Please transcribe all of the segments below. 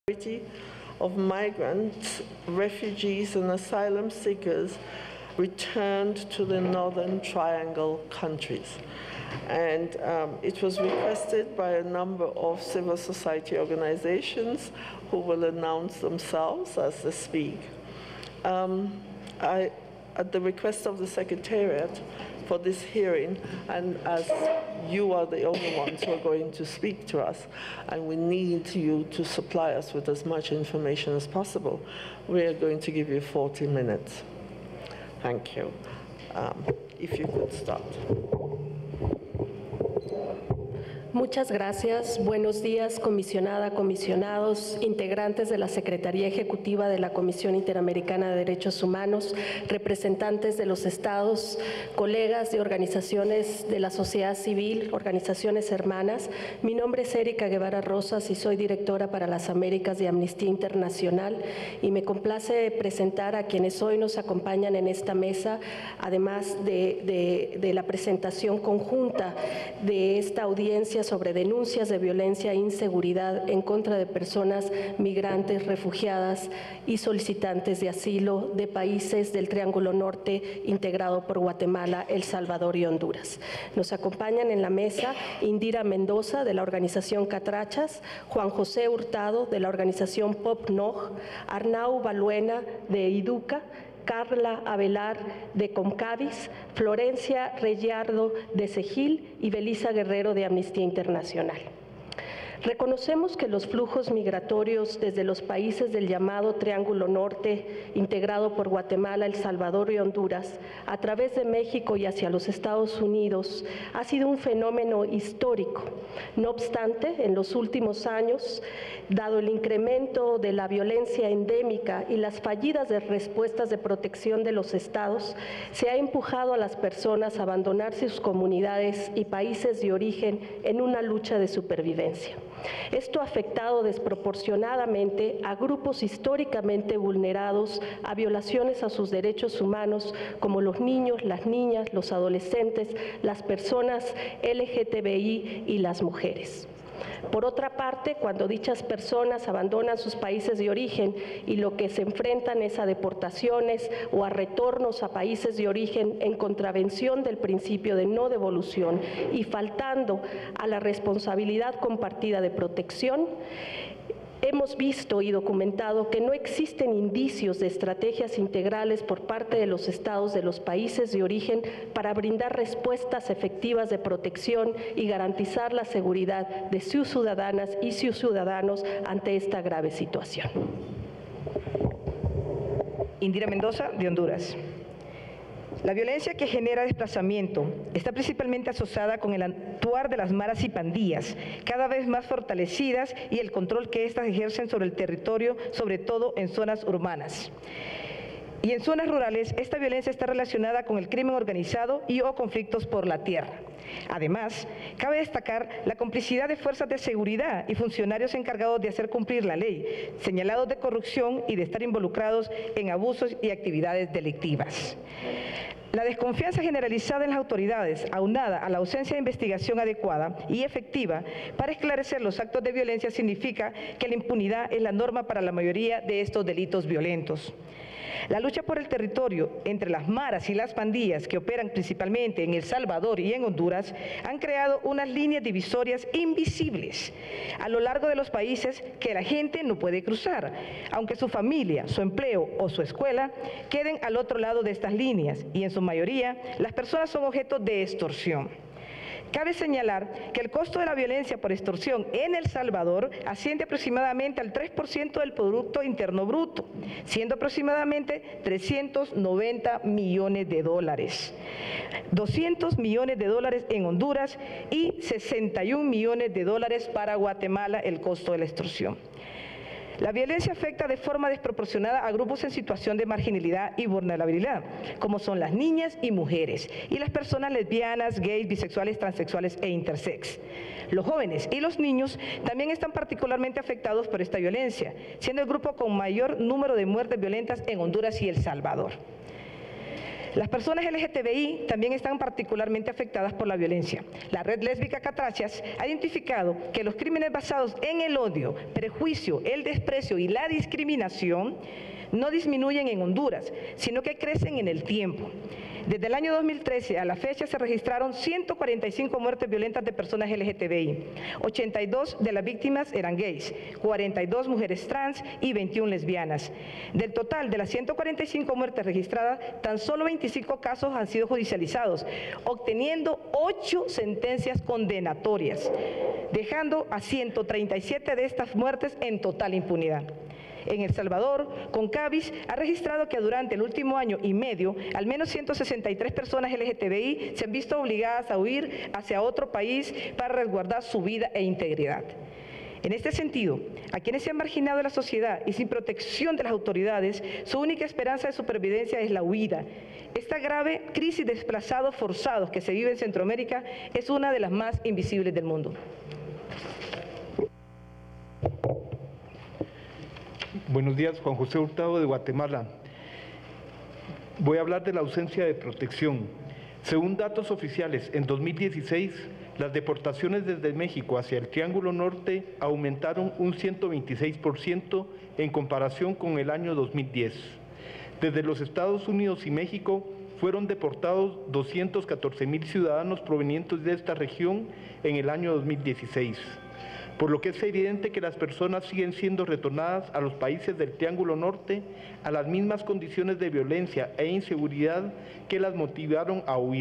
of migrants, refugees and asylum seekers returned to the Northern Triangle countries. And it was requested by a number of civil society organizations who will announce themselves as they speak. At the request of the Secretariat for this hearing, and as you are the only ones who are going to speak to us, and we need you to supply us with as much information as possible, we are going to give you 40 minutes. Thank you. If you could start. Muchas gracias. Buenos días, comisionada, comisionados, integrantes de la Secretaría Ejecutiva de la Comisión Interamericana de Derechos Humanos, representantes de los estados, colegas de organizaciones de la sociedad civil, organizaciones hermanas. Mi nombre es Erika Guevara Rosas y soy directora para las Américas de Amnistía Internacional, y me complace presentar a quienes hoy nos acompañan en esta mesa, además de la presentación conjunta de esta audiencia sobre denuncias de violencia e inseguridad en contra de personas migrantes, refugiadas y solicitantes de asilo de países del Triángulo Norte integrado por Guatemala, El Salvador y Honduras. Nos acompañan en la mesa Indira Mendoza de la organización Catrachas, Juan José Hurtado de la organización Popnog, Arnau Baluena de IDUCA, Carla Avelar de Comcavis, Florencia Reyardo de Segil y Belisa Guerrero de Amnistía Internacional. Reconocemos que los flujos migratorios desde los países del llamado Triángulo Norte, integrado por Guatemala, El Salvador y Honduras, a través de México y hacia los Estados Unidos, ha sido un fenómeno histórico. No obstante, en los últimos años, dado el incremento de la violencia endémica y las fallidas de respuestas de protección de los estados, se ha empujado a las personas a abandonar sus comunidades y países de origen en una lucha de supervivencia. Esto ha afectado desproporcionadamente a grupos históricamente vulnerados a violaciones a sus derechos humanos, como los niños, las niñas, los adolescentes, las personas LGTBI y las mujeres. Por otra parte, cuando dichas personas abandonan sus países de origen y lo que se enfrentan es a deportaciones o a retornos a países de origen en contravención del principio de no devolución y faltando a la responsabilidad compartida de protección, hemos visto y documentado que no existen indicios de estrategias integrales por parte de los estados de los países de origen para brindar respuestas efectivas de protección y garantizar la seguridad de sus ciudadanas y sus ciudadanos ante esta grave situación. Indira Mendoza, de Honduras. La violencia que genera desplazamiento está principalmente asociada con el actuar de las maras y pandillas, cada vez más fortalecidas, y el control que éstas ejercen sobre el territorio, sobre todo en zonas urbanas. Y en zonas rurales, esta violencia está relacionada con el crimen organizado y o conflictos por la tierra. Además, cabe destacar la complicidad de fuerzas de seguridad y funcionarios encargados de hacer cumplir la ley, señalados de corrupción y de estar involucrados en abusos y actividades delictivas. La desconfianza generalizada en las autoridades, aunada a la ausencia de investigación adecuada y efectiva para esclarecer los actos de violencia, significa que la impunidad es la norma para la mayoría de estos delitos violentos. La lucha por el territorio entre las maras y las pandillas que operan principalmente en El Salvador y en Honduras han creado unas líneas divisorias invisibles a lo largo de los países que la gente no puede cruzar, aunque su familia, su empleo o su escuela queden al otro lado de estas líneas, y en su mayoría las personas son objeto de extorsión. Cabe señalar que el costo de la violencia por extorsión en El Salvador asciende aproximadamente al 3% del Producto Interno Bruto, siendo aproximadamente 390 millones de dólares, 200 millones de dólares en Honduras y 61 millones de dólares para Guatemala el costo de la extorsión. La violencia afecta de forma desproporcionada a grupos en situación de marginalidad y vulnerabilidad, como son las niñas y mujeres, y las personas lesbianas, gays, bisexuales, transexuales e intersex. Los jóvenes y los niños también están particularmente afectados por esta violencia, siendo el grupo con mayor número de muertes violentas en Honduras y El Salvador. Las personas LGTBI también están particularmente afectadas por la violencia. La Red Lésbica Catrachas ha identificado que los crímenes basados en el odio, prejuicio, el desprecio y la discriminación no disminuyen en Honduras, sino que crecen en el tiempo. Desde el año 2013 a la fecha se registraron 145 muertes violentas de personas LGTBI. 82 de las víctimas eran gays, 42 mujeres trans y 21 lesbianas. Del total de las 145 muertes registradas, tan solo 25 casos han sido judicializados, obteniendo 8 sentencias condenatorias, dejando a 137 de estas muertes en total impunidad. En El Salvador, CONCABIS ha registrado que durante el último año y medio, al menos 163 personas LGTBI se han visto obligadas a huir hacia otro país para resguardar su vida e integridad. En este sentido, a quienes se han marginado de la sociedad y sin protección de las autoridades, su única esperanza de supervivencia es la huida. Esta grave crisis de desplazados forzados que se vive en Centroamérica es una de las más invisibles del mundo. Buenos días, Juan José Hurtado de Guatemala. Voy a hablar de la ausencia de protección. Según datos oficiales, en 2016, las deportaciones desde México hacia el Triángulo Norte aumentaron un 126% en comparación con el año 2010. Desde los Estados Unidos y México fueron deportados 214,000 ciudadanos provenientes de esta región en el año 2016. Por lo que es evidente que las personas siguen siendo retornadas a los países del Triángulo Norte a las mismas condiciones de violencia e inseguridad que las motivaron a huir.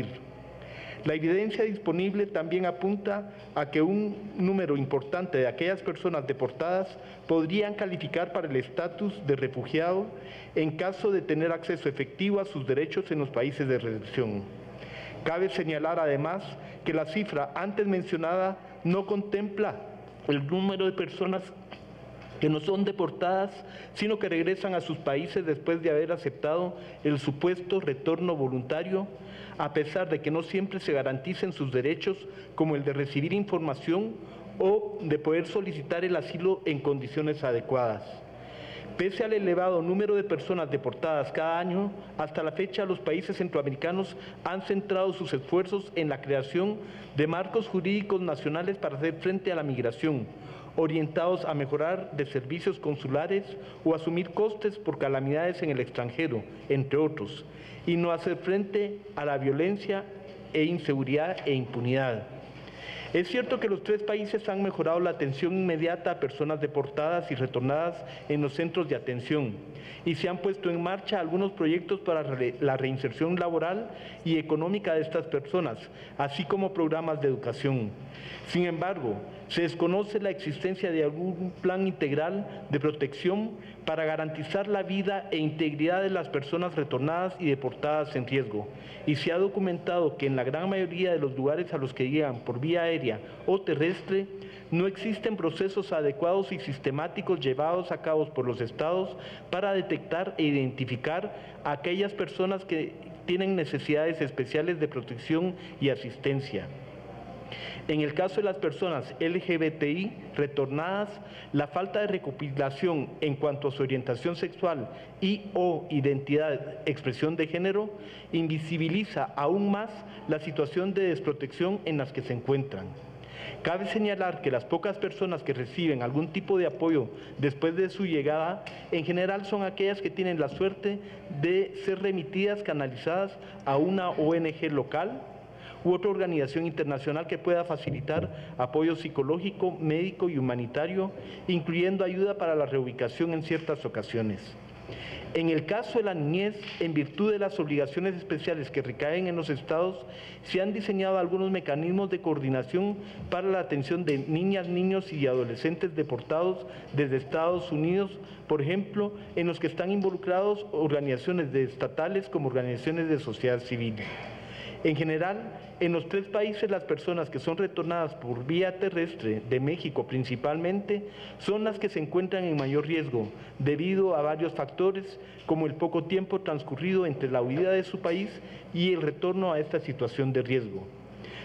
La evidencia disponible también apunta a que un número importante de aquellas personas deportadas podrían calificar para el estatus de refugiado en caso de tener acceso efectivo a sus derechos en los países de recepción. Cabe señalar además que la cifra antes mencionada no contempla el número de personas que no son deportadas, sino que regresan a sus países después de haber aceptado el supuesto retorno voluntario, a pesar de que no siempre se garanticen sus derechos, como el de recibir información o de poder solicitar el asilo en condiciones adecuadas. Pese al elevado número de personas deportadas cada año, hasta la fecha los países centroamericanos han centrado sus esfuerzos en la creación de marcos jurídicos nacionales para hacer frente a la migración, orientados a mejorar de servicios consulares o asumir costes por calamidades en el extranjero, entre otros, y no hacer frente a la violencia e inseguridad e impunidad. Es cierto que los tres países han mejorado la atención inmediata a personas deportadas y retornadas en los centros de atención y se han puesto en marcha algunos proyectos para la reinserción laboral y económica de estas personas, así como programas de educación. Sin embargo, se desconoce la existencia de algún plan integral de protección para garantizar la vida e integridad de las personas retornadas y deportadas en riesgo, y se ha documentado que en la gran mayoría de los lugares a los que llegan por vía aérea o terrestre no existen procesos adecuados y sistemáticos llevados a cabo por los estados para detectar e identificar a aquellas personas que tienen necesidades especiales de protección y asistencia. En el caso de las personas LGBTI retornadas, la falta de recopilación en cuanto a su orientación sexual y o identidad, expresión de género, invisibiliza aún más la situación de desprotección en las que se encuentran. Cabe señalar que las pocas personas que reciben algún tipo de apoyo después de su llegada, en general son aquellas que tienen la suerte de ser remitidas, canalizadas a una ONG local u otra organización internacional que pueda facilitar apoyo psicológico, médico y humanitario, incluyendo ayuda para la reubicación en ciertas ocasiones. En el caso de la niñez, en virtud de las obligaciones especiales que recaen en los estados, se han diseñado algunos mecanismos de coordinación para la atención de niñas, niños y adolescentes deportados desde Estados Unidos, por ejemplo, en los que están involucrados organizaciones estatales como organizaciones de sociedad civil. En general, en los tres países las personas que son retornadas por vía terrestre, de México principalmente, son las que se encuentran en mayor riesgo, debido a varios factores, como el poco tiempo transcurrido entre la huida de su país y el retorno a esta situación de riesgo.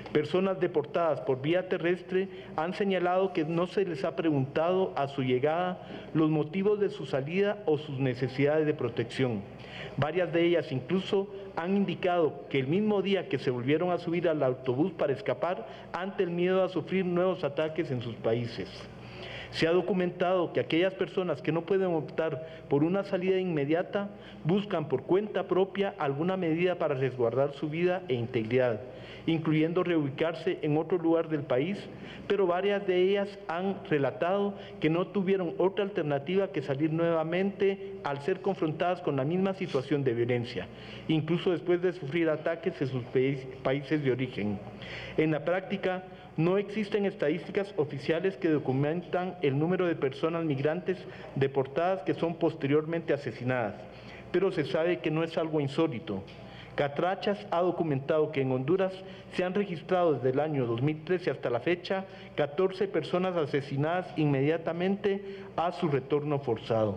personas deportadas por vía terrestre han señalado que no se les ha preguntado a su llegada los motivos de su salida o sus necesidades de protección. Varias de ellas incluso han indicado que el mismo día que se volvieron a subir al autobús para escapar ante el miedo a sufrir nuevos ataques en sus países. Se ha documentado que aquellas personas que no pueden optar por una salida inmediata buscan por cuenta propia alguna medida para resguardar su vida e integridad, incluyendo reubicarse en otro lugar del país, pero varias de ellas han relatado que no tuvieron otra alternativa que salir nuevamente al ser confrontadas con la misma situación de violencia, incluso después de sufrir ataques en sus países de origen. En la práctica, no existen estadísticas oficiales que documentan el número de personas migrantes deportadas que son posteriormente asesinadas, pero se sabe que no es algo insólito. Catrachas ha documentado que en Honduras se han registrado desde el año 2013 hasta la fecha 14 personas asesinadas inmediatamente a su retorno forzado.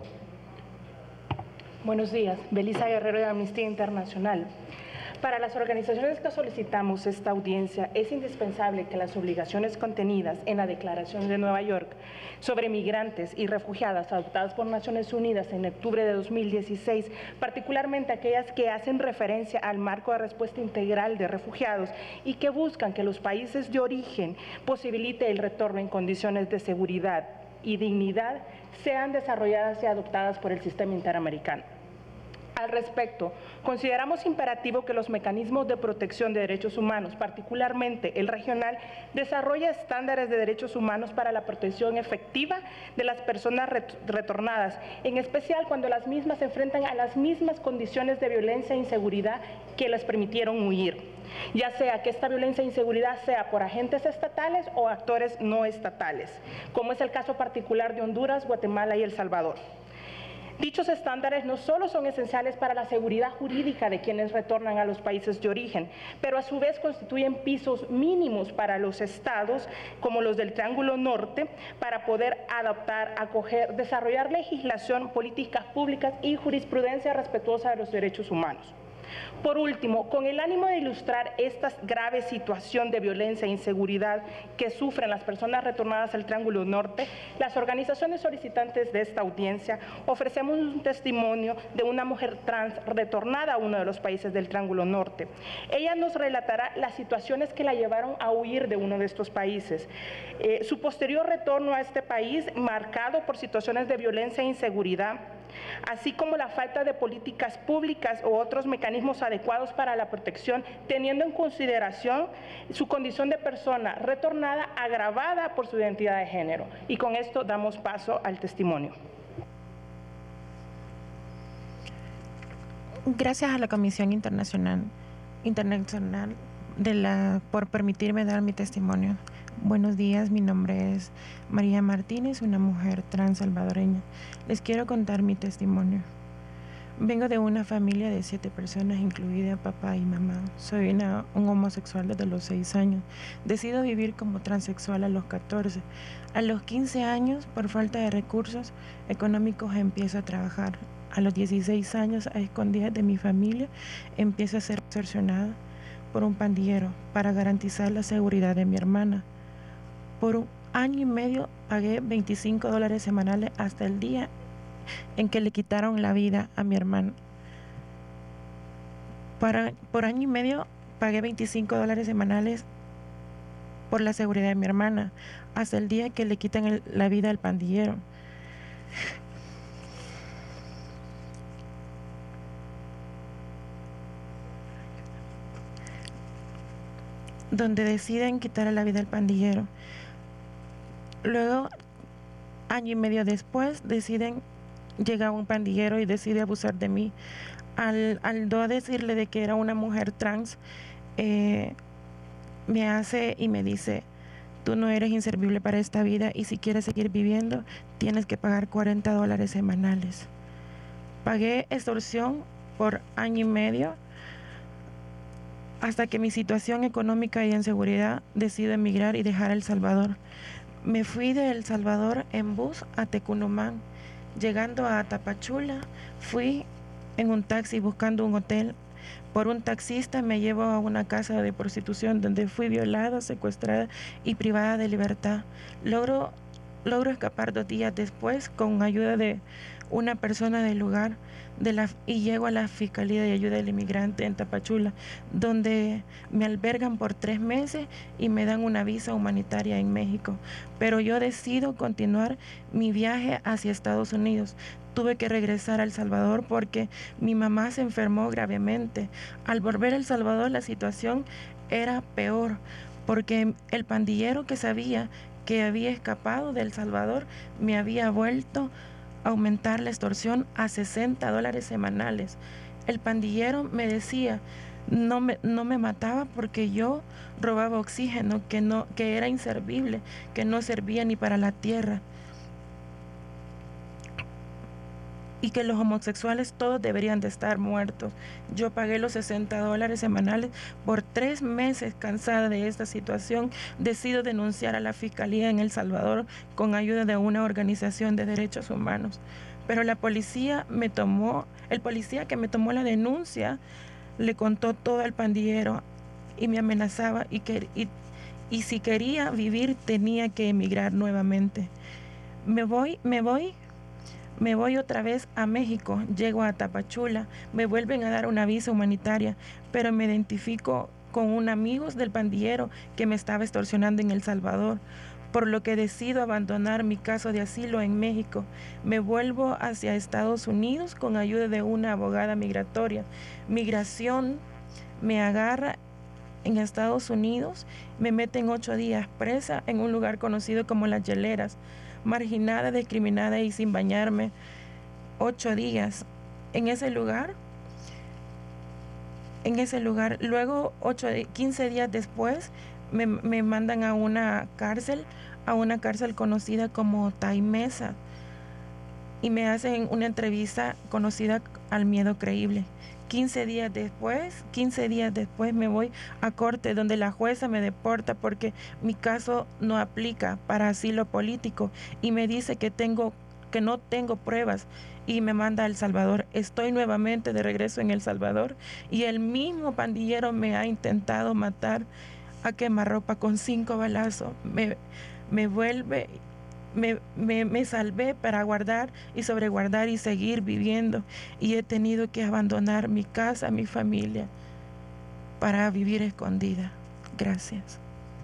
Buenos días, Belisa Guerrero de Amnistía Internacional. Para las organizaciones que solicitamos esta audiencia, es indispensable que las obligaciones contenidas en la Declaración de Nueva York sobre migrantes y refugiadas adoptadas por Naciones Unidas en octubre de 2016, particularmente aquellas que hacen referencia al marco de respuesta integral de refugiados y que buscan que los países de origen posibilite el retorno en condiciones de seguridad y dignidad, sean desarrolladas y adoptadas por el sistema interamericano. Al respecto, consideramos imperativo que los mecanismos de protección de derechos humanos, particularmente el regional, desarrolle estándares de derechos humanos para la protección efectiva de las personas retornadas, en especial cuando las mismas se enfrentan a las mismas condiciones de violencia e inseguridad que les permitieron huir, ya sea que esta violencia e inseguridad sea por agentes estatales o actores no estatales, como es el caso particular de Honduras, Guatemala y El Salvador. Dichos estándares no solo son esenciales para la seguridad jurídica de quienes retornan a los países de origen, pero a su vez constituyen pisos mínimos para los estados, como los del Triángulo Norte, para poder adaptar, acoger, desarrollar legislación, políticas públicas y jurisprudencia respetuosa de los derechos humanos. Por último, con el ánimo de ilustrar esta grave situación de violencia e inseguridad que sufren las personas retornadas al Triángulo Norte, las organizaciones solicitantes de esta audiencia ofrecemos un testimonio de una mujer trans retornada a uno de los países del Triángulo Norte. Ella nos relatará las situaciones que la llevaron a huir de uno de estos países. Su posterior retorno a este país, marcado por situaciones de violencia e inseguridad, así como la falta de políticas públicas u otros mecanismos adecuados para la protección, teniendo en consideración su condición de persona retornada agravada por su identidad de género. Y con esto damos paso al testimonio. Gracias a la Comisión Internacional por permitirme dar mi testimonio. Buenos días, mi nombre es María Martínez, una mujer trans salvadoreña. Les quiero contar mi testimonio. Vengo de una familia de 7 personas, incluida papá y mamá. Soy un homosexual desde los 6 años. Decido vivir como transexual a los 14. A los 15 años, por falta de recursos económicos, empiezo a trabajar. A los 16 años, a escondidas de mi familia, empiezo a ser extorsionada por un pandillero para garantizar la seguridad de mi hermana. Por 1 año y medio pagué $25 semanales hasta el día en que le quitaron la vida a mi hermano. Por año y medio pagué $25 semanales por la seguridad de mi hermana, hasta el día que le quitan la vida al pandillero. Donde deciden quitarle la vida al pandillero. Luego, año y medio después, llega un pandillero y decide abusar de mí. Al no decirle de que era una mujer trans, me hace y me dice: tú no eres inservible para esta vida y si quieres seguir viviendo, tienes que pagar $40 semanales. Pagué extorsión por año y medio hasta que mi situación económica y en seguridad decido emigrar y dejar El Salvador. Me fui de El Salvador en bus a Tecunumán. Llegando a Tapachula, fui en un taxi buscando un hotel por un taxista me llevó a una casa de prostitución donde fui violada, secuestrada y privada de libertad. Logro escapar 2 días después con ayuda de una persona del lugar y llego a la Fiscalía de Ayuda al Inmigrante en Tapachula, donde me albergan por 3 meses y me dan una visa humanitaria en México. Pero yo decido continuar mi viaje hacia Estados Unidos. Tuve que regresar a El Salvador porque mi mamá se enfermó gravemente. Al volver a El Salvador la situación era peor, porque el pandillero que sabía que había escapado de El Salvador me había vuelto a aumentar la extorsión a $60 semanales. El pandillero me decía, no me mataba porque yo robaba oxígeno, que era inservible, que no servía ni para la tierra, y que los homosexuales todos deberían de estar muertos. Yo pagué los $60 semanales por 3 meses. Cansada de esta situación, decido denunciar a la Fiscalía en El Salvador con ayuda de una organización de derechos humanos. Pero el policía que me tomó la denuncia le contó todo al pandillero y me amenazaba y si quería vivir tenía que emigrar nuevamente. Me voy otra vez a México, llego a Tapachula, me vuelven a dar una visa humanitaria, pero me identifico con un amigo del pandillero que me estaba extorsionando en El Salvador, por lo que decido abandonar mi caso de asilo en México. Me vuelvo hacia Estados Unidos con ayuda de una abogada migratoria. Migración me agarra en Estados Unidos, me meten 8 días presa en un lugar conocido como Las Hieleras, marginada, discriminada y sin bañarme. 8 días en ese lugar. Luego 15 días después me mandan a una cárcel conocida como Taimesa y me hacen una entrevista conocida al miedo creíble. 15 días después me voy a corte, donde la jueza me deporta porque mi caso no aplica para asilo político y me dice que no tengo pruebas y me manda a El Salvador. Estoy nuevamente de regreso en El Salvador y el mismo pandillero me ha intentado matar a quemarropa con 5 balazos. Me salvé para guardar y sobreguardar y seguir viviendo, y he tenido que abandonar mi casa, mi familia, para vivir escondida. Gracias.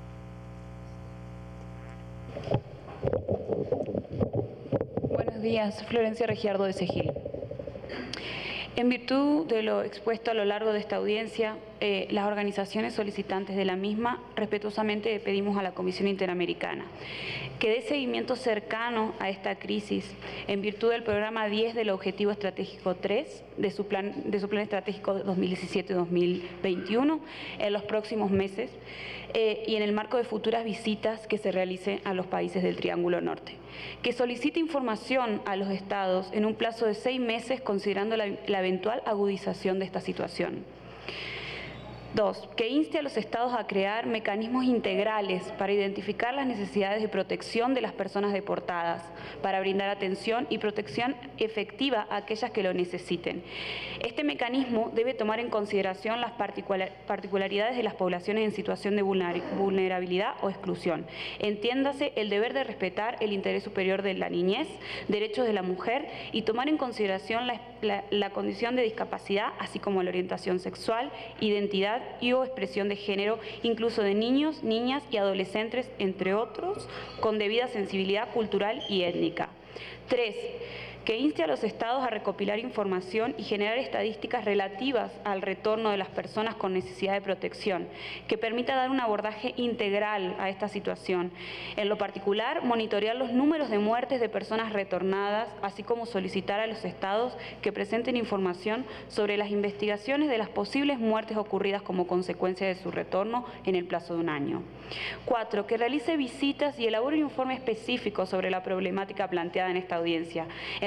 Buenos días, Florencia Regiardo de Segil. En virtud de lo expuesto a lo largo de esta audiencia, las organizaciones solicitantes de la misma respetuosamente pedimos a la Comisión Interamericana que dé seguimiento cercano a esta crisis en virtud del programa 10 del Objetivo Estratégico 3 de su plan estratégico 2017-2021 en los próximos meses y en el marco de futuras visitas que se realicen a los países del Triángulo Norte. Que solicite información a los estados en un plazo de 6 meses considerando la eventual agudización de esta situación. 2. Que inste a los estados a crear mecanismos integrales para identificar las necesidades de protección de las personas deportadas, para brindar atención y protección efectiva a aquellas que lo necesiten. Este mecanismo debe tomar en consideración las particularidades de las poblaciones en situación de vulnerabilidad o exclusión. Entiéndase el deber de respetar el interés superior de la niñez, derechos de la mujer y tomar en consideración la condición de discapacidad, así como la orientación sexual, identidad y o expresión de género, incluso de niños, niñas y adolescentes, entre otros, con debida sensibilidad cultural y étnica. 3. Que inste a los estados a recopilar información y generar estadísticas relativas al retorno de las personas con necesidad de protección, que permita dar un abordaje integral a esta situación. En lo particular, monitorear los números de muertes de personas retornadas, así como solicitar a los estados que presenten información sobre las investigaciones de las posibles muertes ocurridas como consecuencia de su retorno en el plazo de 1 año. 4. Que realice visitas y elabore un informe específico sobre la problemática planteada en esta audiencia, en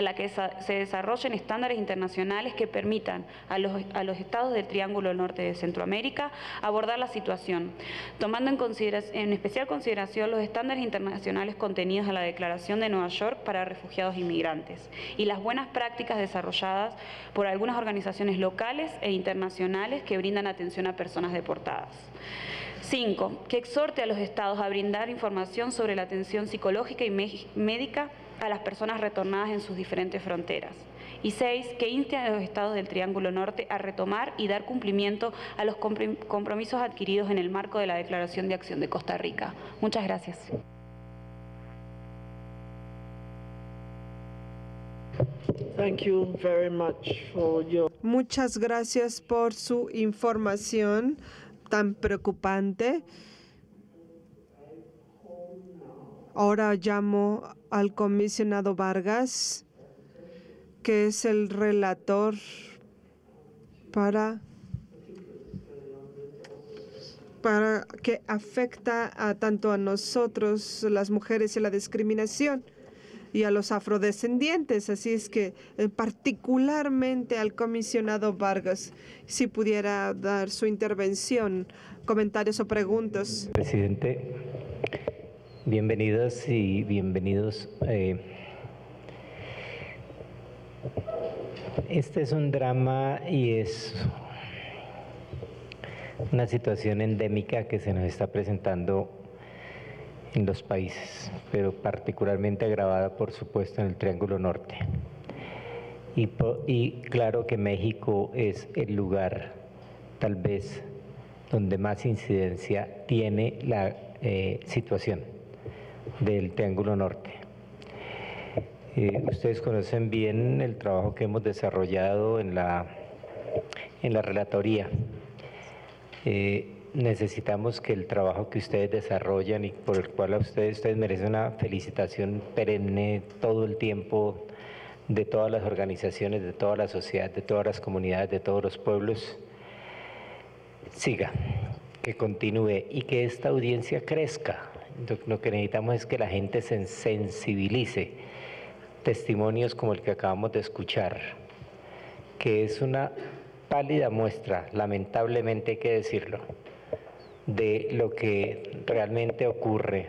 en la que se desarrollen estándares internacionales que permitan a los estados del Triángulo Norte de Centroamérica abordar la situación, tomando en especial consideración los estándares internacionales contenidos en la Declaración de Nueva York para refugiados e inmigrantes y las buenas prácticas desarrolladas por algunas organizaciones locales e internacionales que brindan atención a personas deportadas. 5. Que exhorte a los estados a brindar información sobre la atención psicológica y médica a las personas retornadas en sus diferentes fronteras. Y 6. Que inste a los estados del Triángulo Norte a retomar y dar cumplimiento a los compromisos adquiridos en el marco de la Declaración de Acción de Costa Rica. Muchas gracias. Thank you very much for your... Muchas gracias por su información tan preocupante. Ahora llamo al comisionado Vargas, que es el relator para que afecta a tanto a nosotros, las mujeres y la discriminación, y a los afrodescendientes. Así es que particularmente al comisionado Vargas, si pudiera dar su intervención, comentarios o preguntas. Presidente, bienvenidas y bienvenidos. Este es un drama y es una situación endémica que se nos está presentando en los países, pero particularmente agravada, por supuesto, en el Triángulo Norte. Y claro que México es el lugar, tal vez, donde más incidencia tiene la situación del Triángulo Norte. Ustedes conocen bien el trabajo que hemos desarrollado en la relatoría. Necesitamos que el trabajo que ustedes desarrollan y por el cual a ustedes merecen una felicitación perenne todo el tiempo de todas las organizaciones, de toda la sociedad, de todas las comunidades, de todos los pueblos, siga, que continúe y que esta audiencia crezca. Lo que necesitamos es que la gente se sensibilice. Testimonios como el que acabamos de escuchar, que es una pálida muestra, lamentablemente hay que decirlo, de lo que realmente ocurre,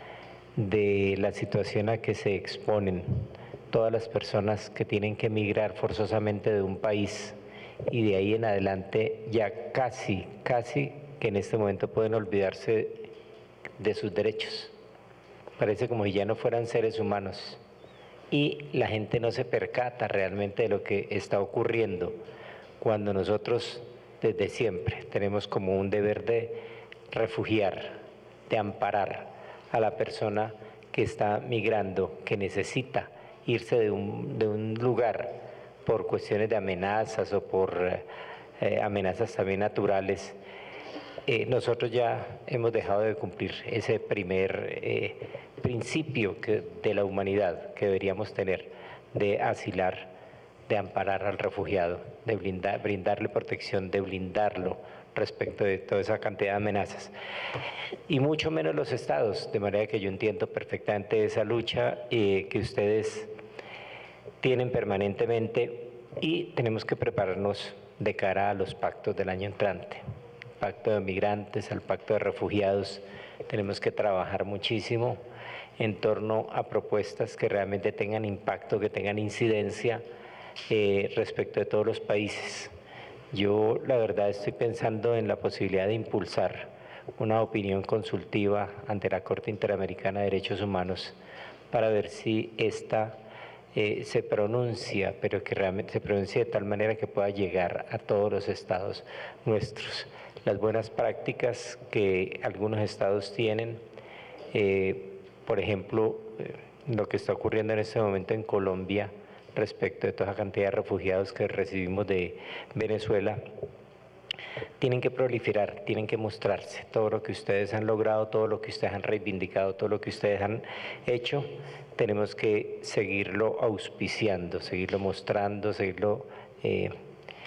de la situación a que se exponen todas las personas que tienen que emigrar forzosamente de un país y de ahí en adelante ya casi que en este momento pueden olvidarse de sus derechos. Parece como si ya no fueran seres humanos y la gente no se percata realmente de lo que está ocurriendo cuando nosotros desde siempre tenemos como un deber de refugiar, de amparar a la persona que está migrando, que necesita irse de un lugar por cuestiones de amenazas o por amenazas también naturales. Nosotros ya hemos dejado de cumplir ese primer principio de la humanidad que deberíamos tener, de asilar, de amparar al refugiado, de brindarle protección, de blindarlo respecto de toda esa cantidad de amenazas. Y mucho menos los estados, de manera que yo entiendo perfectamente esa lucha que ustedes tienen permanentemente y tenemos que prepararnos de cara a los pactos del año entrante. Pacto de migrantes, al pacto de refugiados, tenemos que trabajar muchísimo en torno a propuestas que realmente tengan impacto, que tengan incidencia respecto de todos los países. Yo la verdad estoy pensando en la posibilidad de impulsar una opinión consultiva ante la Corte Interamericana de Derechos Humanos para ver si esta se pronuncia, pero que realmente se pronuncie de tal manera que pueda llegar a todos los estados nuestros. Las buenas prácticas que algunos estados tienen, por ejemplo, lo que está ocurriendo en este momento en Colombia respecto de toda la cantidad de refugiados que recibimos de Venezuela, tienen que proliferar, tienen que mostrarse todo lo que ustedes han logrado, todo lo que ustedes han reivindicado, todo lo que ustedes han hecho. Tenemos que seguirlo auspiciando, seguirlo mostrando, seguirlo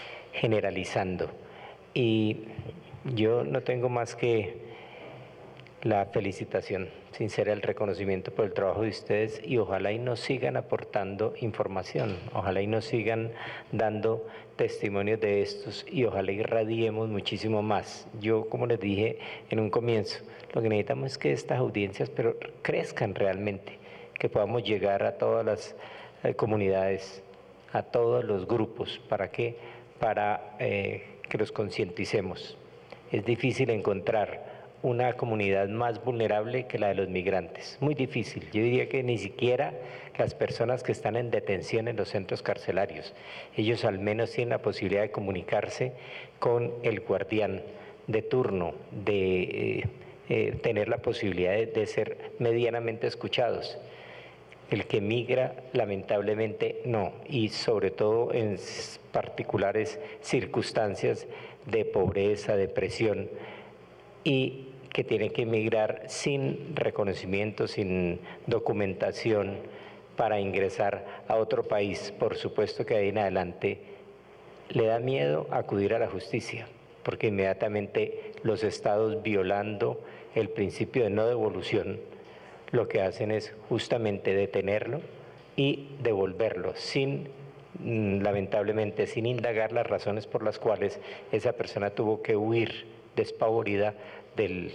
generalizando. Y yo no tengo más que la felicitación sincera, el reconocimiento por el trabajo de ustedes y ojalá y nos sigan aportando información, ojalá y nos sigan dando testimonios de estos y ojalá irradiemos muchísimo más. Yo, como les dije en un comienzo, lo que necesitamos es que estas audiencias pero crezcan realmente, que podamos llegar a todas las comunidades, a todos los grupos. ¿Para qué? Para que los concienticemos. Es difícil encontrar una comunidad más vulnerable que la de los migrantes, muy difícil. Yo diría que ni siquiera las personas que están en detención en los centros carcelarios, ellos al menos tienen la posibilidad de comunicarse con el guardián de turno, de tener la posibilidad de ser medianamente escuchados. El que migra, lamentablemente, no, y sobre todo en particulares circunstancias de pobreza, depresión, y que tiene que emigrar sin reconocimiento, sin documentación para ingresar a otro país. Por supuesto que de ahí en adelante le da miedo acudir a la justicia, porque inmediatamente los estados, violando el principio de no devolución, lo que hacen es justamente detenerlo y devolverlo lamentablemente, sin indagar las razones por las cuales esa persona tuvo que huir despavorida de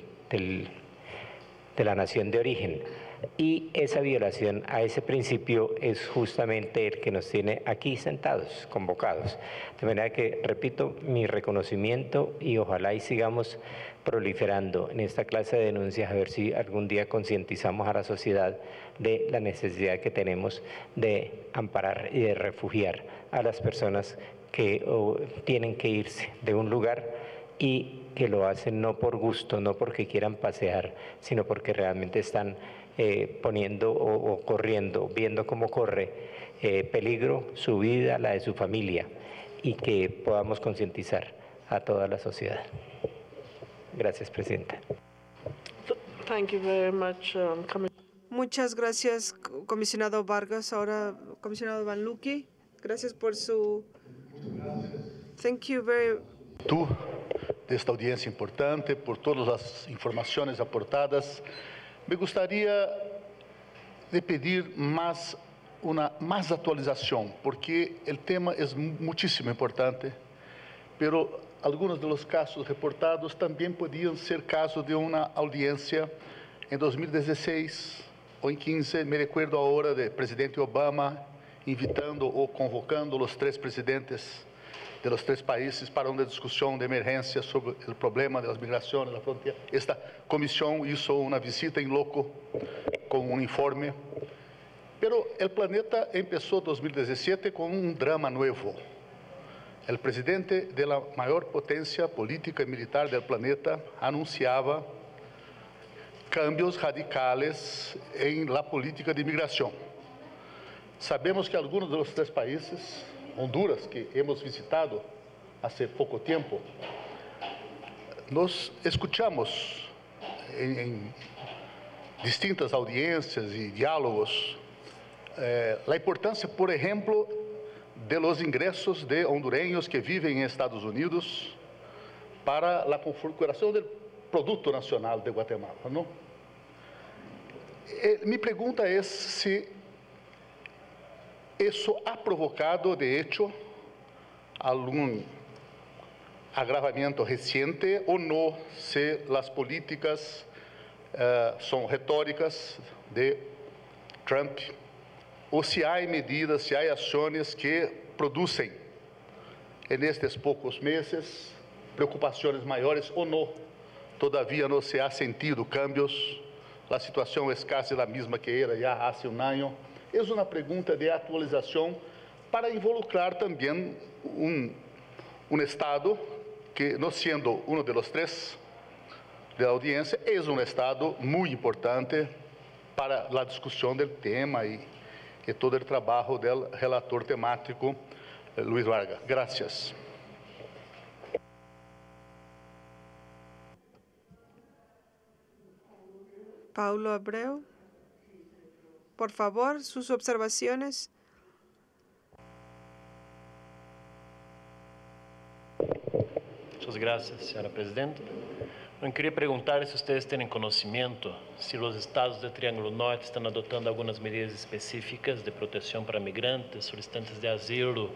la nación de origen. Y esa violación a ese principio es justamente el que nos tiene aquí sentados, convocados. De manera que, repito, mi reconocimiento y ojalá y sigamos proliferando en esta clase de denuncias, a ver si algún día concientizamos a la sociedad de la necesidad que tenemos de amparar y de refugiar a las personas que tienen que irse de un lugar y que lo hacen no por gusto, no porque quieran pasear, sino porque realmente están poniendo o corriendo, viendo cómo corre peligro su vida, la de su familia, y que podamos concientizar a toda la sociedad. Gracias, Presidenta. Thank you very much, Muchas gracias, comisionado Vargas. Ahora, comisionado Van Lucke, gracias por su... Thank you very... de esta audiencia importante, por todas las informaciones aportadas. Me gustaría de pedir más actualización, porque el tema es muchísimo importante, pero algunos de los casos reportados también podían ser casos de una audiencia en 2016 o en 15. Me recuerdo ahora del presidente Obama invitando o convocando los 3 presidentes de los 3 países para una discusión de emergencia sobre el problema de las migraciones, la frontera. Esta comisión hizo una visita en loco con un informe, pero el planeta empezó 2017 con un drama nuevo. El presidente de la mayor potencia política y militar del planeta anunciaba cambios radicales en la política de migración. Sabemos que algunos de los 3 países, Honduras, que hemos visitado hace poco tiempo, nos escuchamos en distintas audiencias y diálogos la importancia, por ejemplo, de los ingresos de hondureños que viven en Estados Unidos para la configuración del Producto Nacional de Guatemala, ¿no? Mi pregunta es si eso ha provocado, de hecho, algún agravamiento reciente o no, si las políticas son retóricas de Trump, o si hay medidas, si hay acciones que producen en estos pocos meses preocupaciones mayores o no. Todavía no se ha sentido cambios, la situación es casi la misma que era ya hace un año. Es una pregunta de actualización para involucrar también un Estado que, no siendo uno de los 3 de la audiencia, es un Estado muy importante para la discusión del tema y todo el trabajo del relator temático, Luis Vargas. Gracias. Paulo Abreu, por favor, sus observaciones. Muchas gracias, señora presidenta. Eu queria perguntar se vocês têm conhecimento se os estados do Triângulo Norte estão adotando algumas medidas específicas de proteção para migrantes, solicitantes de asilo,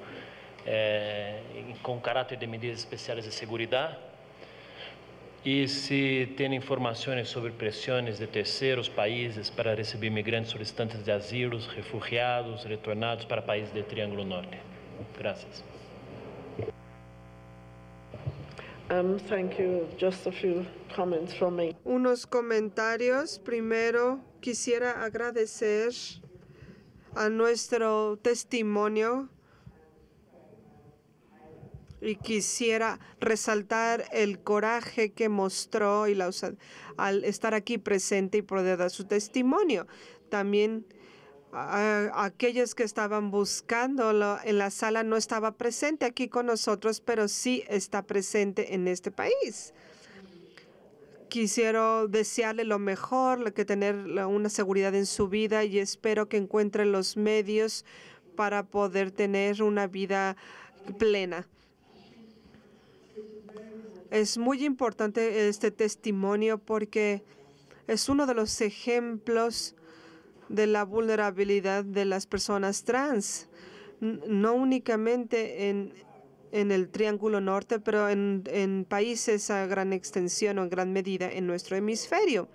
com caráter de medidas especiais de segurança, e se tem informações sobre pressões de terceiros países para receber migrantes solicitantes de asilo, refugiados, retornados para países do Triângulo Norte. Graças. Thank you. Just a few comments from me. Unos comentarios. Primero, quisiera agradecer a nuestro testimonio y quisiera resaltar el coraje que mostró y al estar aquí presente y poder dar su testimonio. También aquellos que estaban buscándolo en la sala no estaba presente aquí con nosotros, pero sí está presente en este país. Quisiera desearle lo mejor, que tener una seguridad en su vida y espero que encuentre los medios para poder tener una vida plena. Es muy importante este testimonio porque es uno de los ejemplos de la vulnerabilidad de las personas trans, no únicamente en el Triángulo Norte, pero en países a gran extensión o en gran medida en nuestro hemisferio.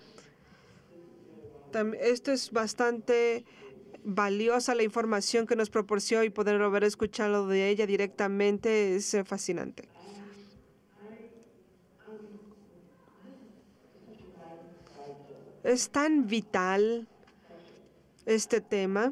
Esto es bastante valiosa la información que nos proporcionó y poder haber escuchado de ella directamente es fascinante. Es tan vital este tema.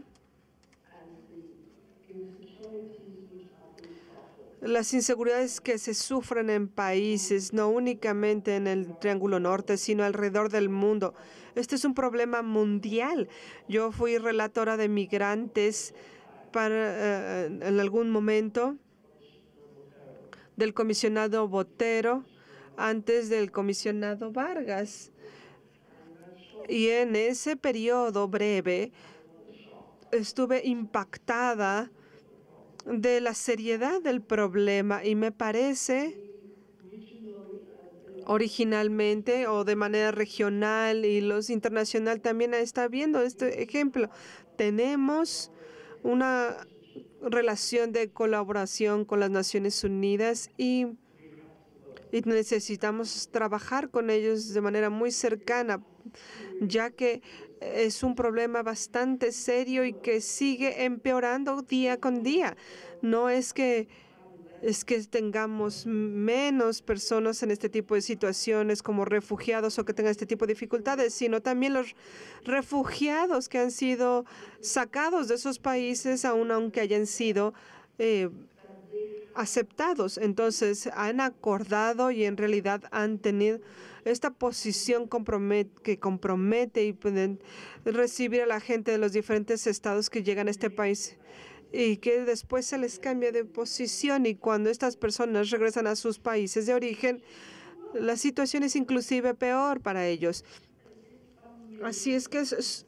Las inseguridades que se sufren en países, no únicamente en el Triángulo Norte, sino alrededor del mundo. Este es un problema mundial. Yo fui relatora de migrantes en algún momento del comisionado Botero, antes del comisionado Vargas. Y en ese periodo breve estuve impactada de la seriedad del problema y me parece originalmente o de manera regional y los internacional también está viendo este ejemplo. Tenemos una relación de colaboración con las Naciones Unidas y necesitamos trabajar con ellos de manera muy cercana, ya que es un problema bastante serio y que sigue empeorando día con día. No es que tengamos menos personas en este tipo de situaciones como refugiados o que tengan este tipo de dificultades, sino también los refugiados que han sido sacados de esos países, aunque hayan sido aceptados. Entonces, han acordado y en realidad han tenido esta posición que compromete y pueden recibir a la gente de los diferentes estados que llegan a este país y que después se les cambia de posición y cuando estas personas regresan a sus países de origen, la situación es inclusive peor para ellos. Así es que es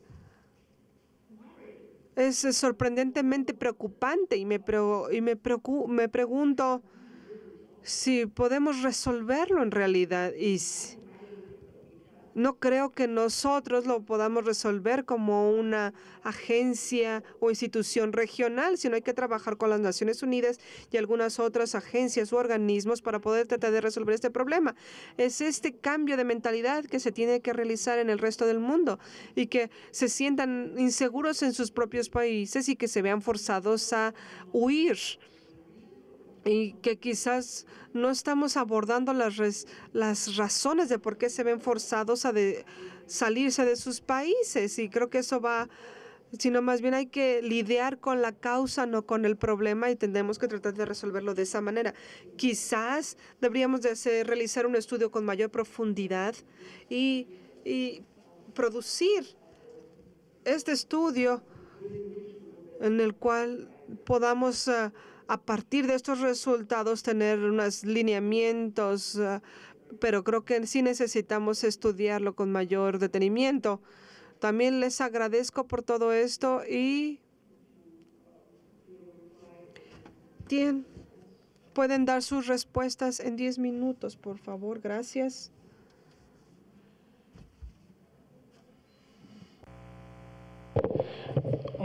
sorprendentemente preocupante y me pregunto si podemos resolverlo en realidad. Y no creo que nosotros lo podamos resolver como una agencia o institución regional, sino hay que trabajar con las Naciones Unidas y algunas otras agencias u organismos para poder tratar de resolver este problema. Es este cambio de mentalidad que se tiene que realizar en el resto del mundo y que se sientan inseguros en sus propios países y que se vean forzados a huir. Y que quizás no estamos abordando las razones de por qué se ven forzados a salirse de sus países. Y creo que eso sino más bien hay que lidiar con la causa, no con el problema, y tendremos que tratar de resolverlo de esa manera. Quizás deberíamos realizar un estudio con mayor profundidad y producir este estudio en el cual podamos a partir de estos resultados tener unos lineamientos, pero creo que sí necesitamos estudiarlo con mayor detenimiento. También les agradezco por todo esto y pueden dar sus respuestas en 10 minutos, por favor. Gracias.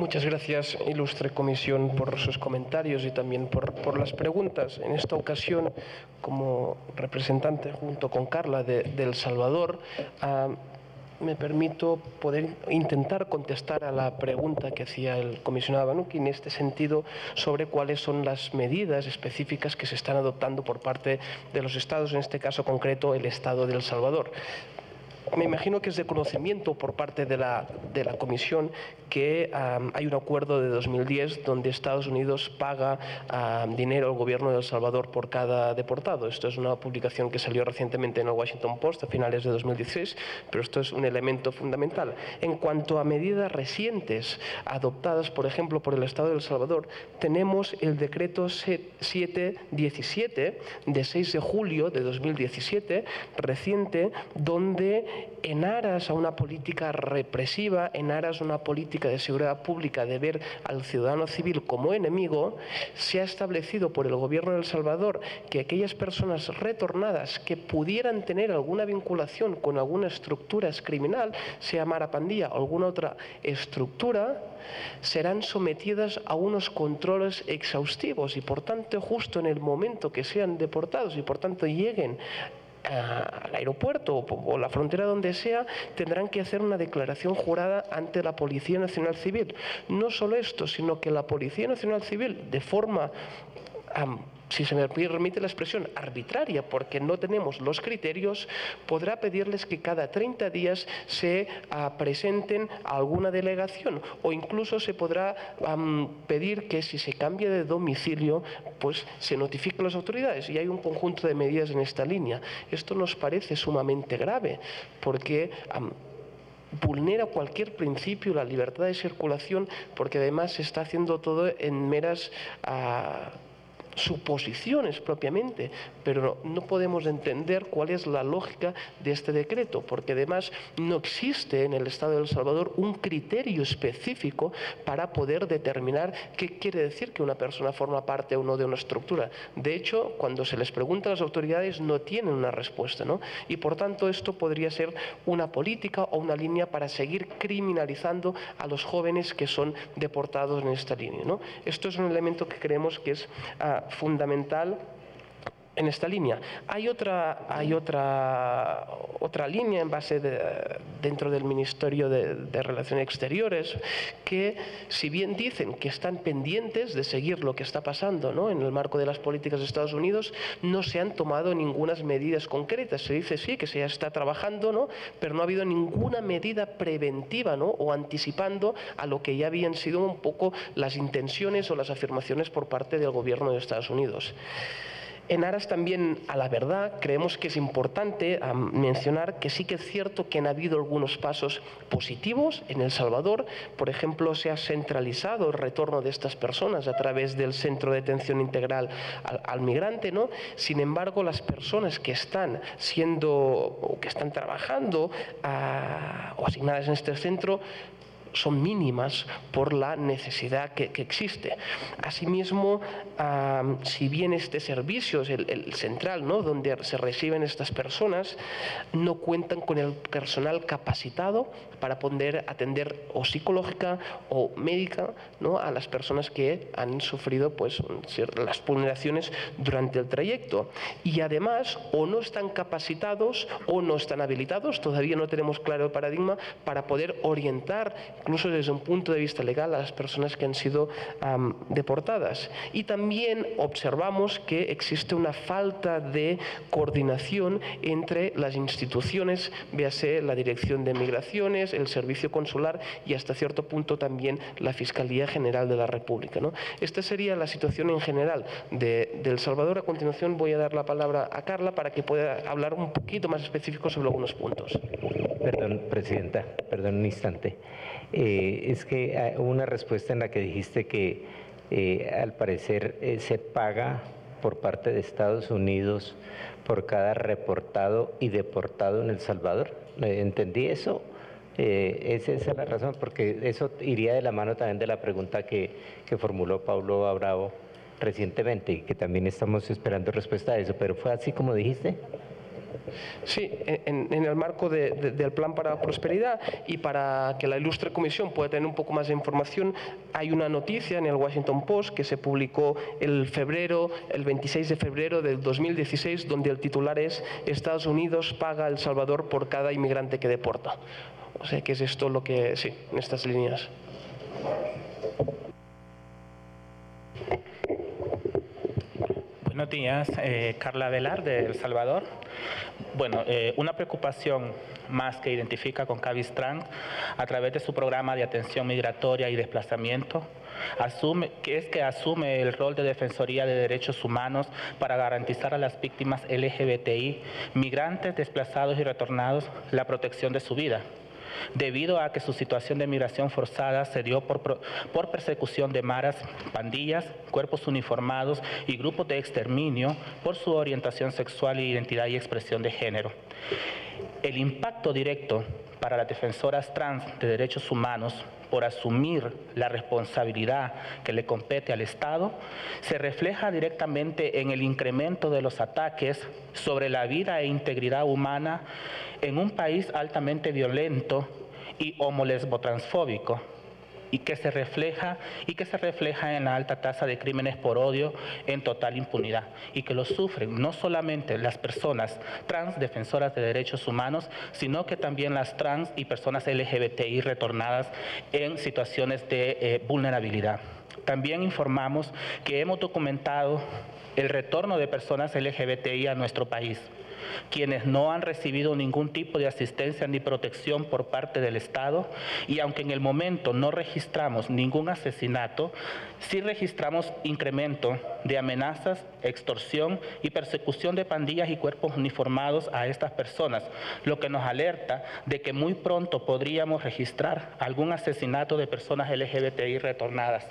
Muchas gracias, ilustre comisión, por sus comentarios y también por las preguntas. En esta ocasión, como representante junto con Carla de El Salvador, me permito poder intentar contestar a la pregunta que hacía el comisionado Banuki en este sentido sobre cuáles son las medidas específicas que se están adoptando por parte de los estados, en este caso concreto el Estado de El Salvador. Me imagino que es de conocimiento por parte de la Comisión que hay un acuerdo de 2010 donde Estados Unidos paga dinero al gobierno de El Salvador por cada deportado. Esto es una publicación que salió recientemente en el Washington Post a finales de 2016, pero esto es un elemento fundamental. En cuanto a medidas recientes adoptadas, por ejemplo, por el Estado de El Salvador, tenemos el decreto 717 de 6 de julio de 2017, reciente, donde en aras a una política represiva, en aras a una política de seguridad pública de ver al ciudadano civil como enemigo, se ha establecido por el gobierno de El Salvador que aquellas personas retornadas que pudieran tener alguna vinculación con alguna estructura criminal, sea mara pandilla o alguna otra estructura, serán sometidas a unos controles exhaustivos y por tanto justo en el momento que sean deportados y por tanto lleguen al aeropuerto o la frontera donde sea, tendrán que hacer una declaración jurada ante la Policía Nacional Civil. No solo esto, sino que la Policía Nacional Civil, de forma si se me permite la expresión, arbitraria, porque no tenemos los criterios, podrá pedirles que cada 30 días se presenten a alguna delegación o incluso se podrá pedir que si se cambia de domicilio, pues se notifique a las autoridades y hay un conjunto de medidas en esta línea. Esto nos parece sumamente grave porque vulnera cualquier principio, la libertad de circulación, porque además se está haciendo todo en meras suposiciones propiamente, pero no podemos entender cuál es la lógica de este decreto, porque además no existe en el Estado de El Salvador un criterio específico para poder determinar qué quiere decir que una persona forma parte o no de una estructura. De hecho, cuando se les pregunta a las autoridades no tienen una respuesta, ¿no? Y por tanto esto podría ser una política o una línea para seguir criminalizando a los jóvenes que son deportados en esta línea, ¿no? Esto es un elemento que creemos que es fundamental en esta línea. Hay otra línea en base dentro del Ministerio de Relaciones Exteriores que, si bien dicen que están pendientes de seguir lo que está pasando, ¿no?, en el marco de las políticas de Estados Unidos, no se han tomado ninguna medidas concretas. Se dice sí que se ya está trabajando, ¿no?, pero no ha habido ninguna medida preventiva, ¿no?, o anticipando a lo que ya habían sido un poco las intenciones o las afirmaciones por parte del gobierno de Estados Unidos. En aras también a la verdad, creemos que es importante mencionar que sí que es cierto que han habido algunos pasos positivos en El Salvador. Por ejemplo, se ha centralizado el retorno de estas personas a través del Centro de Atención Integral al Migrante, ¿no? Sin embargo, las personas que están trabajando o asignadas en este centro son mínimas por la necesidad que existe. Asimismo, si bien este servicio es el central, ¿no?, donde se reciben estas personas, no cuentan con el personal capacitado para poder atender o psicológica o médica, ¿no?, a las personas que han sufrido pues las vulneraciones durante el trayecto. Y además, o no están capacitados o no están habilitados, todavía no tenemos claro el paradigma para poder orientar incluso desde un punto de vista legal a las personas que han sido deportadas. Y también observamos que existe una falta de coordinación entre las instituciones, véase la Dirección de Migraciones, el Servicio Consular y hasta cierto punto también la Fiscalía General de la República, ¿no? Esta sería la situación en general de El Salvador. A continuación voy a dar la palabra a Carla para que pueda hablar un poquito más específico sobre algunos puntos. Perdón, Presidenta, perdón un instante. Es que hubo una respuesta en la que dijiste que al parecer se paga por parte de Estados Unidos por cada reportado y deportado en El Salvador. ¿Entendí eso? Esa es la razón, porque eso iría de la mano también de la pregunta que formuló Paulo Abravo recientemente y que también estamos esperando respuesta a eso. ¿Pero fue así como dijiste? Sí, en el marco del Plan para la Prosperidad, y para que la ilustre comisión pueda tener un poco más de información, hay una noticia en el Washington Post que se publicó el 26 de febrero del 2016, donde el titular es «Estados Unidos paga a El Salvador por cada inmigrante que deporta». O sea que es esto lo que, sí, en estas líneas. Buenos días, Carla Velar de El Salvador. Bueno, una preocupación más que identifica con Cavis Trans a través de su programa de atención migratoria y desplazamiento asume el rol de Defensoría de Derechos Humanos para garantizar a las víctimas LGBTI, migrantes, desplazados y retornados, la protección de su vida, debido a que su situación de migración forzada se dio por persecución de maras, pandillas, cuerpos uniformados y grupos de exterminio por su orientación sexual, identidad y expresión de género. El impacto directo para las defensoras trans de derechos humanos por asumir la responsabilidad que le compete al Estado se refleja directamente en el incremento de los ataques sobre la vida e integridad humana en un país altamente violento y homolesbotransfóbico, y que se refleja en la alta tasa de crímenes por odio en total impunidad, y que lo sufren no solamente las personas trans defensoras de derechos humanos, sino que también las trans y personas LGBTI retornadas en situaciones de vulnerabilidad. También informamos que hemos documentado el retorno de personas LGBTI a nuestro país, quienes no han recibido ningún tipo de asistencia ni protección por parte del Estado, y aunque en el momento no registramos ningún asesinato, sí registramos incremento de amenazas, extorsión y persecución de pandillas y cuerpos uniformados a estas personas, lo que nos alerta de que muy pronto podríamos registrar algún asesinato de personas LGBTI retornadas.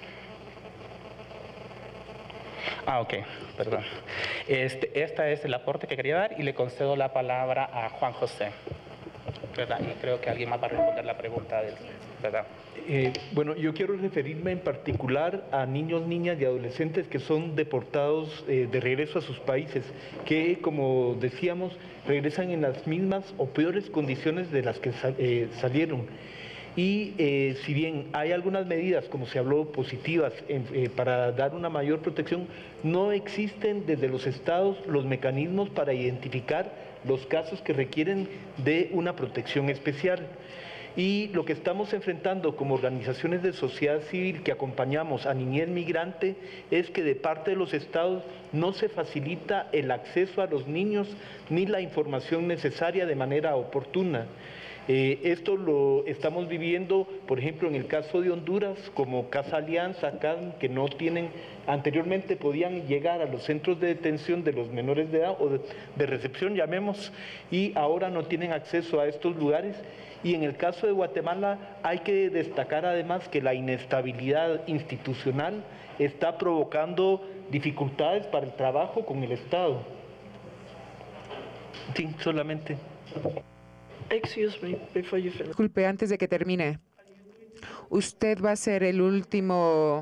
Ok, perdón. Este es el aporte que quería dar y le concedo la palabra a Juan José. ¿Verdad? Y creo que alguien más va a responder la pregunta del, ¿verdad? Bueno, yo quiero referirme en particular a niños, niñas y adolescentes que son deportados de regreso a sus países, que, como decíamos, regresan en las mismas o peores condiciones de las que salieron. Y si bien hay algunas medidas, como se habló, positivas para dar una mayor protección, no existen desde los estados los mecanismos para identificar los casos que requieren de una protección especial. Y lo que estamos enfrentando como organizaciones de sociedad civil que acompañamos a niñez migrante es que de parte de los estados no se facilita el acceso a los niños ni la información necesaria de manera oportuna. Esto lo estamos viviendo, por ejemplo, en el caso de Honduras, como Casa Alianza, CAN, que no tienen, anteriormente podían llegar a los centros de detención de los menores de edad o de recepción, llamemos, y ahora no tienen acceso a estos lugares. Y en el caso de Guatemala hay que destacar además que la inestabilidad institucional está provocando dificultades para el trabajo con el Estado. Sí, solamente. Excuse me, before you finish. Disculpe, antes de que termine. Usted va a ser el último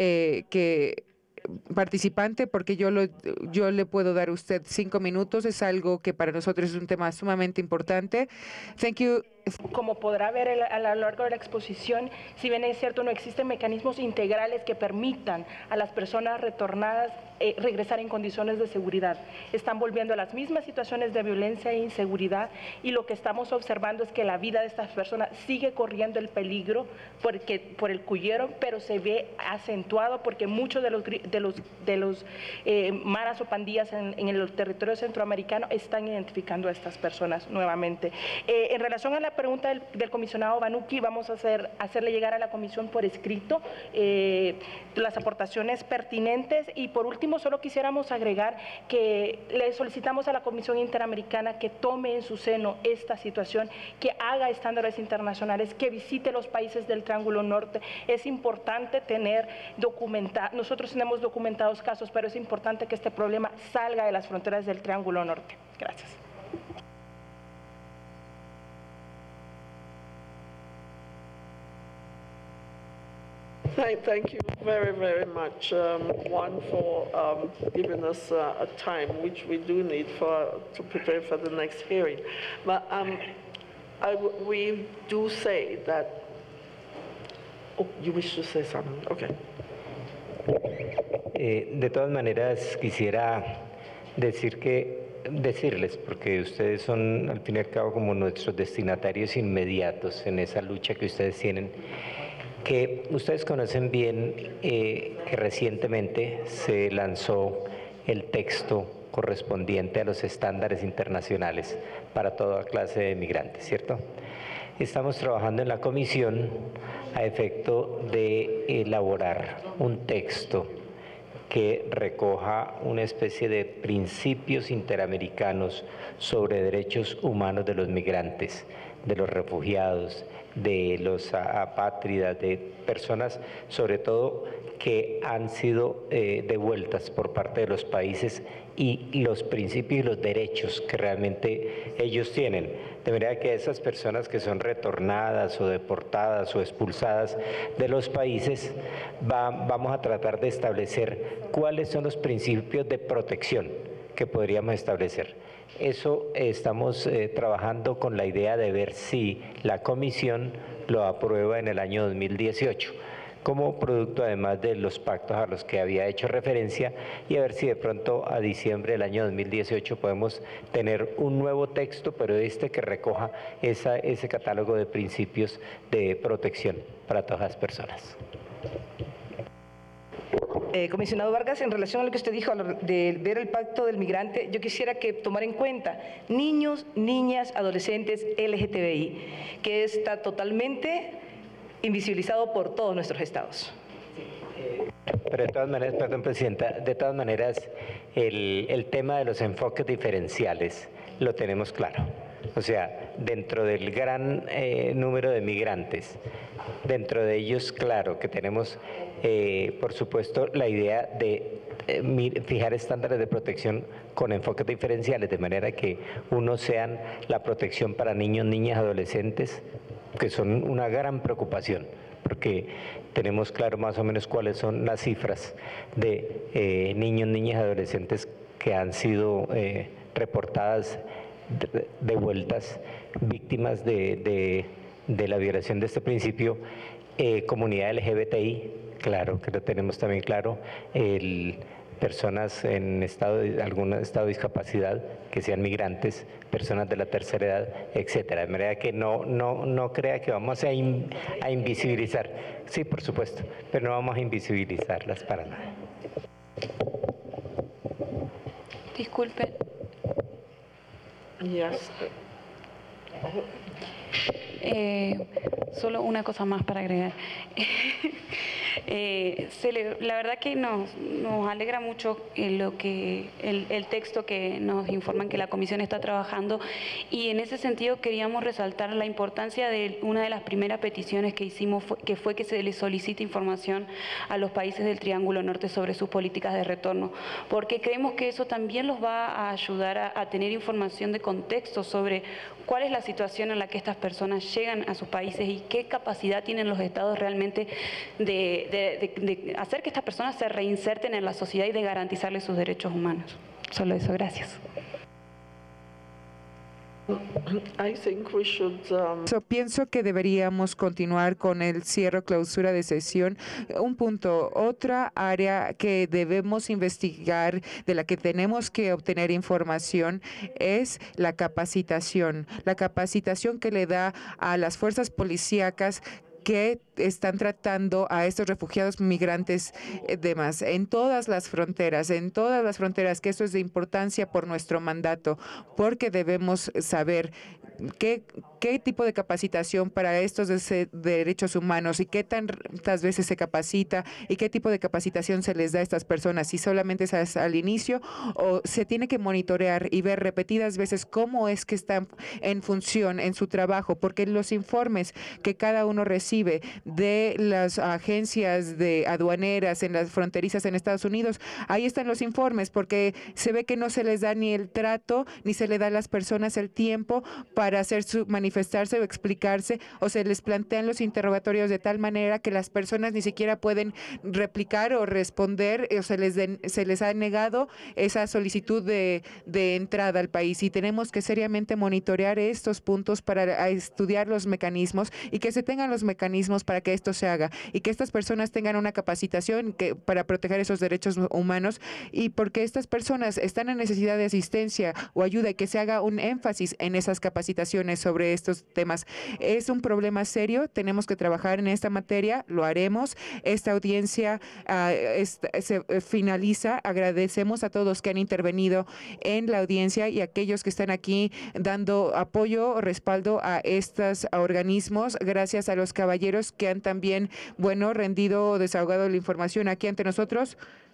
participante, porque yo le puedo dar a usted 5 minutos. Es algo que para nosotros es un tema sumamente importante. Thank you. Como podrá ver a lo largo de la exposición, si bien es cierto, no existen mecanismos integrales que permitan a las personas retornadas regresar en condiciones de seguridad. Están volviendo a las mismas situaciones de violencia e inseguridad, y lo que estamos observando es que la vida de estas personas sigue corriendo el peligro por el cuyero, pero se ve acentuado porque muchos de los maras o pandillas en el territorio centroamericano están identificando a estas personas nuevamente. En relación a la pregunta del comisionado Banuki, vamos a hacerle llegar a la comisión por escrito las aportaciones pertinentes, y por último solo quisiéramos agregar que le solicitamos a la Comisión Interamericana que tome en su seno esta situación, que haga estándares internacionales, que visite los países del Triángulo Norte. Es importante nosotros tenemos documentados casos, pero es importante que este problema salga de las fronteras del Triángulo Norte. Gracias. Thank you very, very much, Juan, for giving us a time which we do need to prepare for the next hearing. But we do say that. Oh, you wish to say something? Okay. De todas maneras, quisiera decirles, porque ustedes son al fin y al cabo como nuestros destinatarios inmediatos en esa lucha que ustedes tienen, que ustedes conocen bien que recientemente se lanzó el texto correspondiente a los estándares internacionales para toda clase de migrantes, ¿cierto? Estamos trabajando en la comisión a efecto de elaborar un texto que recoja una especie de principios interamericanos sobre derechos humanos de los migrantes, de los refugiados, de los apátridas, de personas sobre todo que han sido devueltas por parte de los países y los principios y los derechos que realmente ellos tienen. De manera que esas personas que son retornadas o deportadas o expulsadas de los países, vamos a tratar de establecer cuáles son los principios de protección que podríamos establecer. Eso estamos trabajando con la idea de ver si la comisión lo aprueba en el año 2018. Como producto además de los pactos a los que había hecho referencia y a ver si de pronto a diciembre del año 2018 podemos tener un nuevo texto, pero que recoja ese catálogo de principios de protección para todas las personas. Comisionado Vargas, en relación a lo que usted dijo de ver el pacto del migrante, yo quisiera que tomara en cuenta niños, niñas, adolescentes, LGTBI, que está totalmente invisibilizado por todos nuestros estados. Pero de todas maneras, perdón, Presidenta, de todas maneras, el tema de los enfoques diferenciales lo tenemos claro. O sea, dentro del gran número de migrantes, dentro de ellos, claro, que tenemos, por supuesto, la idea de fijar estándares de protección con enfoques diferenciales, de manera que unos sean la protección para niños, niñas, adolescentes, que son una gran preocupación, porque tenemos claro más o menos cuáles son las cifras de niños, niñas, adolescentes que han sido reportadas, devueltas, víctimas de la violación de este principio. Comunidad LGBTI, claro, que lo tenemos también claro, personas en algún estado de discapacidad, que sean migrantes, personas de la tercera edad, etcétera. De manera que no crea que vamos a invisibilizar. Sí, por supuesto, pero no vamos a invisibilizarlas para nada. Disculpe. Yes. Solo una cosa más para agregar. La verdad que nos alegra mucho el texto que nos informan que la Comisión está trabajando, y en ese sentido queríamos resaltar la importancia de una de las primeras peticiones que hicimos, que fue que se les solicite información a los países del Triángulo Norte sobre sus políticas de retorno, porque creemos que eso también los va a ayudar a tener información de contexto sobre cuál es la situación en la que estas personas llegan a sus países y qué capacidad tienen los estados realmente de hacer que estas personas se reinserten en la sociedad y de garantizarles sus derechos humanos. Solo eso, gracias. Pienso que deberíamos continuar con el cierre o clausura de sesión. Un punto, otra área que debemos investigar, de la que tenemos que obtener información, es la capacitación que le da a las fuerzas policíacas que están tratando a estos refugiados migrantes demás en todas las fronteras, que eso es de importancia por nuestro mandato, porque debemos saber qué tipo de capacitación para estos derechos humanos y qué tantas veces se capacita y qué tipo de capacitación se les da a estas personas, si solamente es al inicio o se tiene que monitorear y ver repetidas veces cómo es que están en función en su trabajo, porque los informes que cada uno recibe recibe de las agencias de aduaneras en las fronterizas en Estados Unidos, ahí están los informes, porque se ve que no se les da ni el trato, ni se le da a las personas el tiempo para manifestarse o explicarse, o se les plantean los interrogatorios de tal manera que las personas ni siquiera pueden replicar o responder, o se les ha negado esa solicitud de entrada al país. Y tenemos que seriamente monitorear estos puntos para estudiar los mecanismos y que se tengan los mecanismos para que esto se haga y que estas personas tengan una capacitación para proteger esos derechos humanos, y porque estas personas están en necesidad de asistencia o ayuda, y que se haga un énfasis en esas capacitaciones sobre estos temas. Es un problema serio, tenemos que trabajar en esta materia, lo haremos. Esta audiencia se finaliza. Agradecemos a todos que han intervenido en la audiencia y a aquellos que están aquí dando apoyo o respaldo a estos organismos. Gracias a los caballeros que han también, rendido o desahogado la información aquí ante nosotros.